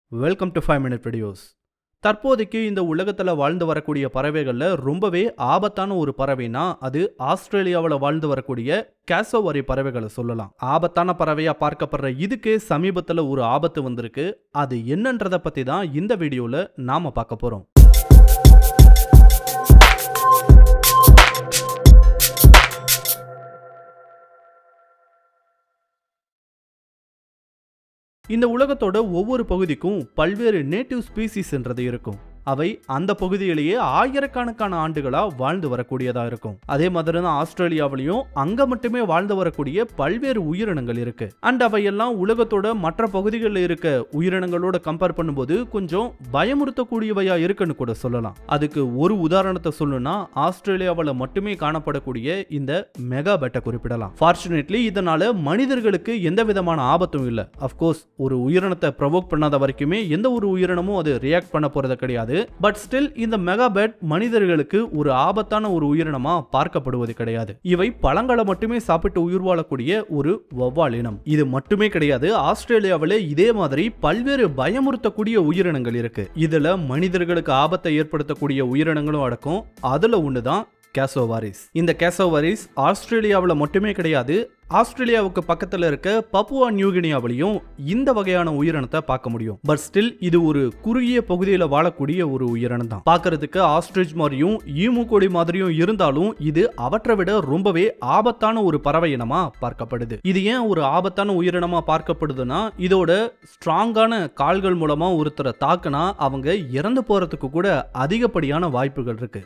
Welcome to 5 minute videos. தற்போதைக்கு இந்த உலகத்துல வாழ்ந்து வரக்கூடிய பறவைகள்ல ரொம்பவே ஆபத்தான ஒரு பறவைனா அது ஆஸ்திரேலியாவில் வாழ்ந்து வரக்கூடிய கேசோவரி பறவைகளை சொல்லலாம். ஆபத்தான பறவையா பார்க்கப்படுற இதுக்கு சமீபத்துல ஒரு ஆபத்து வந்திருக்கு. அது என்னன்றத பத்தி தான் இந்த வீடியோல நாம பார்க்க போறோம். இந்த உலகத்தோட ஒவ்வொரு பகுதிக்கும் பல்வேறு நேட்டிவ் ஸ்பீசிஸ் என்றது இருக்கும். அவை அந்த பகுதியிலேயே ஆயிரக்கணக்கான ஆண்டுகளா வாழ்ந்து வரக்கூடியதா இருக்கும். அதே மாதிரி தான் ஆஸ்திரேலியாவிலையும் அங்க மட்டுமே வாழ்ந்து வரக்கூடிய பல்வேறு உயிரினங்கள் இருக்கு. அண்ட் அவையெல்லாம் உலகத்தோட மற்ற பகுதிகளில் இருக்க உயிரினங்களோட கம்பேர் பண்ணும்போது கொஞ்சம் பயமுறுத்தக்கூடியவையா இருக்குன்னு கூட சொல்லலாம். அதுக்கு ஒரு உதாரணத்தை சொல்லணும்னா ஆஸ்திரேலியாவில் மட்டுமே காணப்படக்கூடிய இந்த மெகா பேட்டை குறிப்பிடலாம். ஃபார்ச்சுனேட்லி இதனால மனிதர்களுக்கு எந்த விதமான ஆபத்தும் இல்லை. அப்கோர்ஸ் ஒரு உயிரினத்தை ப்ரொவோக் பண்ணாத வரைக்குமே எந்த ஒரு உயிரினமும் அது ரியாக்ட் பண்ண போறது கிடையாது. பட் ஸ்டில் இந்த மெகாபேட் மனிதர்களுக்கு ஒரு ஆபத்தான ஒரு உயிரினமா பார்க்கப்படுவது கிடையாது. இவை பழங்களை மட்டுமே சாப்பிட்டு உயிர் வாழக்கூடிய ஒரு வௌவால் இனம். இது மட்டுமே கிடையாது, ஆஸ்திரேலியாவில் இதே மாதிரி பல்வேறு பயமுறுத்தக்கூடிய உயிரினங்கள் இருக்கு. இதுல மனிதர்களுக்கு ஆபத்தை ஏற்படுத்தக்கூடிய உயிரினங்களும் அடக்கும். அதுல ஒண்ணுதான் கேசோவாரிஸ். இந்த கேசோவாரிஸ் ஆஸ்திரேலியாவில் மட்டுமே கிடையாது, ஆஸ்திரேலியாவுக்கு பக்கத்தில் இருக்க பப்புவா நியூகினியாவிலையும் இந்த வகையான உயிரினத்தை பார்க்க முடியும். பட் ஸ்டில் இது ஒரு குறுகிய பகுதியில் வாழக்கூடிய ஒரு உயிரினம் தான். பார்க்கறதுக்கு ஆஸ்ட்ரிச் மாதிரியும் ஈமு கோழி மாதிரியும் இருந்தாலும் இது அவற்றை விட ரொம்பவே ஆபத்தான ஒரு பறவை இனமா பார்க்கப்படுது. இது ஏன் ஒரு ஆபத்தான உயிரினமா பார்க்கப்படுதுன்னா இதோட ஸ்ட்ராங்கான கால்கள் மூலமா ஒருத்தரை தாக்குனா அவங்க இறந்து போறதுக்கு கூட அதிகப்படியான வாய்ப்புகள் இருக்கு.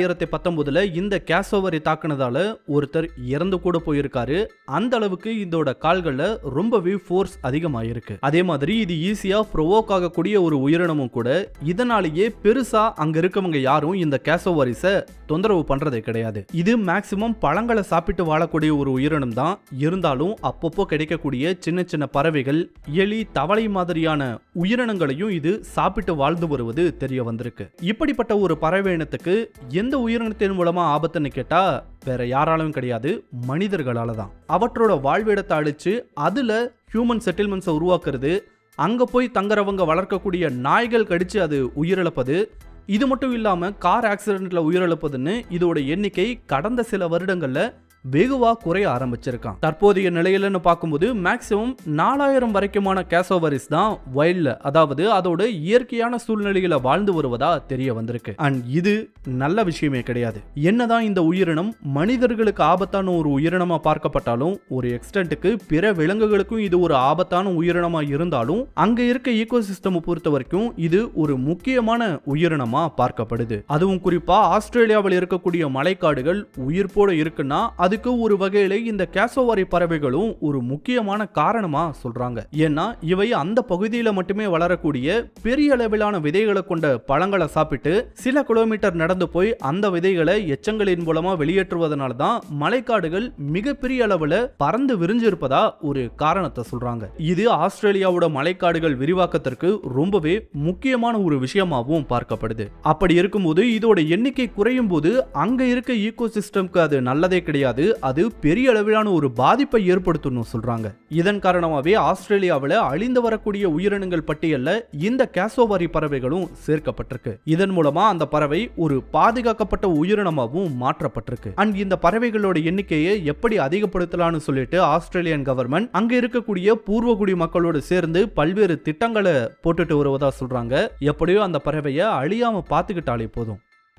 2019 இந்த கேசோவரி தாக்குனதால ஒருத்தர் இறந்து கூட போயிருக்காரு. அந்த அளவுக்கு இதோட கால்கள்ல ரொம்பவே ஃபோர்ஸ் அதிகமாயிருக்கு. அதே மாதிரி இது ஈஸியா ப்ரொவோக் ஆகக்கூடிய ஒரு உயிரினமும் கூட. இதனாலேயே பெருசா அங்க இருக்கவங்க யாரும் இந்த கேசோவாரிஸை தொந்தரவு பண்றதே கிடையாது. இது மேக்சிமம் பழங்களை சாப்பிட்டு வாழக்கூடிய ஒரு உயிரினம் தான். இருந்தாலும் அப்பப்போ கிடைக்கக்கூடிய சின்ன சின்ன பறவைகள், எலி, தவளை மாதிரியான உயிரினங்களையும் இது சாப்பிட்டு வாழ்ந்து வருவது தெரிய வந்திருக்கு. இப்படிப்பட்ட ஒரு பறவை இனத்துக்கு எந்த உயிரினத்தின் மூலமா ஆபத்துன்னு கேட்டா வேற யாராலும் கிடையாது, மனிதர்களால தான். அவற்றோட வாழ்விடத்தை அழிச்சு அதுல ஹியூமன் செட்டில்மெண்ட்ஸை உருவாக்குறது, அங்க போய் தங்குறவங்க வளர்க்கக்கூடிய நாய்கள் கடிச்சு அது உயிரிழப்பது, இது மட்டும் இல்லாம கார் ஆக்சிடென்ட்ல உயிரிழப்பதுன்னு இதோட எண்ணிக்கை கடந்த சில வருடங்கள்ல வெகுவா குறைய ஆரம்பிச்சிருக்கான். தற்போதைய நிலையிலன்னு பார்க்கும்போது மேக்சிமம் 4000 வரைக்குமான கேசோவாரிஸ் தான் வைல்ட்ல, அதாவது அதோட இயற்கையான சூழ்நிலையில வாழ்ந்து வருவதா தெரிய வந்திருக்கு. அண்ட் இது நல்ல விஷயமே கிடையாது. என்னதான் இந்த உயிரினம் மனிதர்களுக்கு ஆபத்தான ஒரு உயிரினமா பார்க்கப்பட்டாலும் ஒரு எக்ஸ்டென்ட்டுக்கு பிற விலங்குகளுக்கும் இது ஒரு ஆபத்தான உயிரினமா இருந்தாலும் அங்க இருக்க ஈகோசிஸ்டம் பொறுத்த வரைக்கும் இது ஒரு முக்கியமான உயிரினமா பார்க்கப்படுது. அதுவும் குறிப்பா ஆஸ்திரேலியாவில் இருக்கக்கூடிய மலைக்காடுகள் உயிர்ப்போட இருக்குன்னா அதுக்கு ஒரு வகையில இந்த கேசோவாரி பறவைகளும் ஒரு முக்கியமான காரணமா சொல்றாங்க. ஏன்னா இவை அந்த பகுதியில மட்டுமே வளரக்கூடிய பெரிய அளவிலான விதைகளை கொண்ட பழங்களை சாப்பிட்டு சில கிலோமீட்டர் நடந்து போய் அந்த விதைகளை எச்சங்களின் மூலமா வெளியேற்றுவதனால தான் மலைக்காடுகள் மிகப்பெரிய அளவுல பறந்து விரிஞ்சிருப்பதா ஒரு காரணத்தை சொல்றாங்க. இது ஆஸ்திரேலியாவோட மலைக்காடுகள் விரிவாக்கத்திற்கு ரொம்பவே முக்கியமான ஒரு விஷயமாகவும் பார்க்கப்படுது. அப்படி இருக்கும்போது இதோட எண்ணிக்கை குறையும் போது அங்க இருக்க ஈகோசிஸ்டம்க்கு அது நல்லதே கிடையாது, அது பெரிய அளவிலான ஒரு பாதிப்பை ஏற்படுத்தும் சொல்றாங்க. இதன் காரணமாகவே ஆஸ்திரேலியாவில் அழிந்து வரக்கூடிய உயிரினங்கள் பட்டியல்ல இந்த கேசோவாரி பறவைகளும் சேர்க்கப்பட்டிருக்கு. இதன் மூலமா அந்த பறவை ஒரு பாதுகாக்கப்பட்ட உயிரினமாகவும் மாற்றப்பட்டிருக்கு. அண்ட் இந்த பறவைகளோட எண்ணிக்கையை எப்படி அதிகப்படுத்தலாம்னு சொல்லிட்டு ஆஸ்திரேலியன் கவர்மெண்ட் அங்க இருக்கக்கூடிய பூர்வகுடி மக்களோடு சேர்ந்து பல்வேறு திட்டங்களை போட்டுட்டு வருவதா சொல்றாங்க. எப்படியோ அந்த பறவையை அழியாம பார்த்துக்கிட்டாலே போதும்.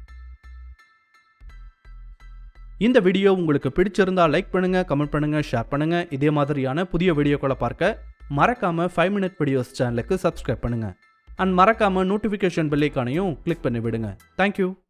இந்த வீடியோ உங்களுக்கு பிடிச்சிருந்தா லைக் பண்ணுங்க, கமெண்ட் பண்ணுங்க, ஷேர் பண்ணுங்க. இதே மாதிரியான புதிய வீடியோக்களை பார்க்க மறக்காம 5 மினிட் வீடியோஸ் சேனலுக்கு சப்ஸ்கிரைப் பண்ணுங்க. அண்ட் மறக்காம நோட்டிஃபிகேஷன் பெல் ஐகானையும் கிளிக் பண்ணி விடுங்க. தேங்க்யூ.